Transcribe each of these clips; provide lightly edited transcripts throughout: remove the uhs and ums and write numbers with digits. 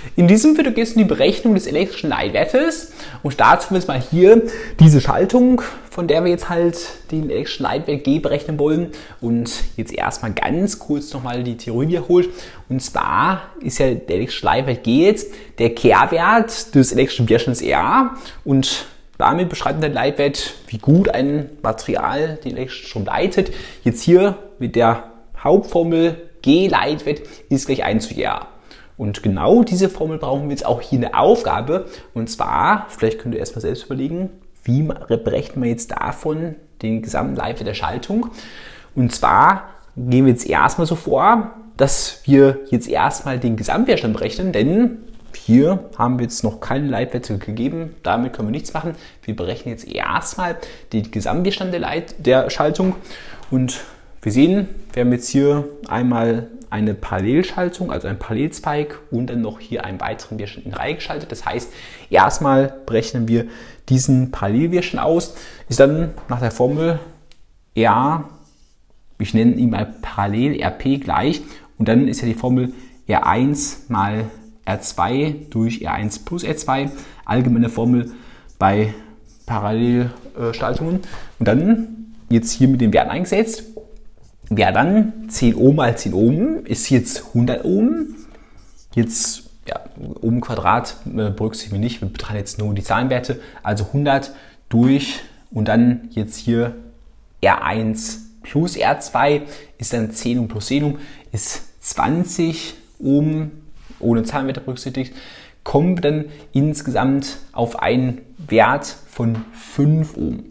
In diesem Video geht es um die Berechnung des elektrischen Leitwertes und dazu haben wir jetzt mal hier diese Schaltung, von der wir jetzt halt den elektrischen Leitwert G berechnen wollen, und jetzt erstmal ganz kurz nochmal die Theorie wiederholt. Und zwar ist ja der elektrische Leitwert G jetzt der Kehrwert des elektrischen Widerstands R, und damit beschreibt der Leitwert, wie gut ein Material den elektrischen Strom leitet. Jetzt hier mit der Hauptformel G Leitwert ist gleich 1 zu R. Und genau diese Formel brauchen wir jetzt auch hier in der Aufgabe. Und zwar, vielleicht könnt ihr erstmal selbst überlegen, wie berechnen wir jetzt davon den gesamten Leitwert der Schaltung. Und zwar gehen wir jetzt erstmal so vor, dass wir jetzt erstmal den Gesamtwiderstand berechnen, denn hier haben wir jetzt noch keine Leitwerte gegeben, damit können wir nichts machen. Wir berechnen jetzt erstmal den Gesamtwiderstand der Schaltung, und wir sehen, wir haben jetzt hier einmal eine Parallelschaltung, also ein Parallelspike, und dann noch hier einen weiteren Widerstand in Reihe geschaltet. Das heißt, erstmal berechnen wir diesen Parallelwiderstand aus, ist dann nach der Formel R, ich nenne ihn mal Parallel RP gleich, und dann ist ja die Formel R1 mal R2 durch R1 plus R2, allgemeine Formel bei Parallelschaltungen. Und dann jetzt hier mit den Werten eingesetzt. Ja, dann 10 Ohm mal 10 Ohm ist jetzt 100 Ohm. Jetzt, ja, Ohm Quadrat berücksichtigen wir nicht, wir betrachten jetzt nur die Zahlenwerte. Also 100 durch, und dann jetzt hier R1 plus R2 ist dann 10 Ohm plus 10 Ohm, ist 20 Ohm, ohne Zahlenwerte berücksichtigt, kommen wir dann insgesamt auf einen Wert von 5 Ohm.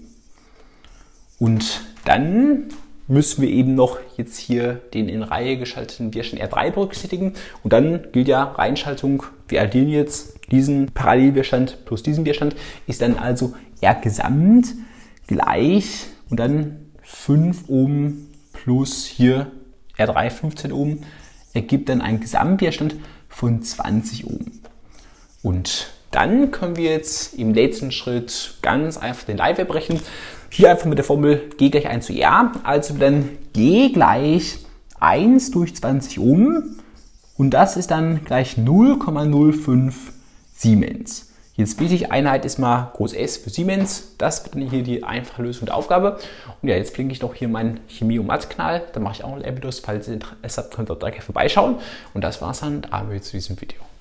Und dann müssen wir eben noch jetzt hier den in Reihe geschalteten Widerstand R3 berücksichtigen, und dann gilt ja Reihenschaltung, wir addieren jetzt diesen Parallelwiderstand plus diesen Widerstand, ist dann also R gesamt gleich, und dann 5 Ohm plus hier R3 15 Ohm ergibt dann einen Gesamtwiderstand von 20 Ohm. Und dann können wir jetzt im letzten Schritt ganz einfach den Leitwert berechnen. Hier einfach mit der Formel G gleich 1 zu R, also dann G gleich 1 durch 20 Ohm, und das ist dann gleich 0,05 Siemens. Jetzt wichtig, Einheit ist mal groß S für Siemens. Das wird dann hier die einfache Lösung der Aufgabe. Und ja, jetzt blinke ich noch hier meinen Chemie- und Mathe-Kanal. Da mache ich auch noch Lehrvideos. Falls ihr Interesse habt, könnt ihr direkt vorbeischauen. Und das war's dann damit zu diesem Video.